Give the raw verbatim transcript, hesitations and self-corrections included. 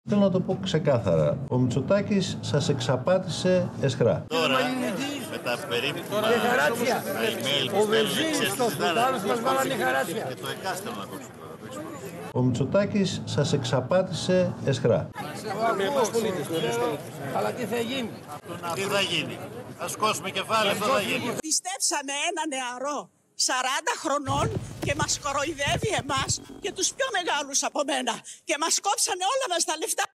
Θέλω να το πω ξεκάθαρα. Ο Μητσοτάκης σας εξαπάτησε αισχρά. Τώρα, με τα περίπτωμα email που στέλνει, στο φουτάρος μας βάλανε χαράτσια. Και το ΕΚΑΣ θέλω να κόψω τώρα. Ο Μητσοτάκης σας εξαπάτησε αισχρά. Αλλά τι θα γίνει. Τι θα γίνει. Θα σκόσουμε κεφάλι, αυτό θα γίνει. Πιστέψαμε ένα νεαρό σαράντα χρονών και μας κοροϊδεύει εμάς και τους πιο μεγάλους από μένα και μας κόψανε όλα μας τα λεφτά.